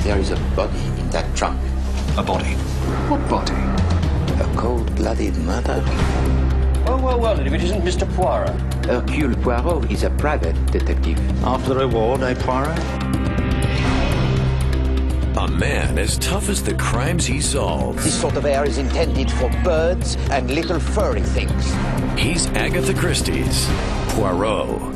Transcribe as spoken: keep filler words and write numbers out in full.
There is a body in that trunk. A body? What body? A cold-blooded murder. Well, well, well, if it isn't Mister Poirot. Hercule Poirot is a private detective. After the reward, eh, Poirot? A man as tough as the crimes he solves. This sort of air is intended for birds and little furry things. He's Agatha Christie's Poirot.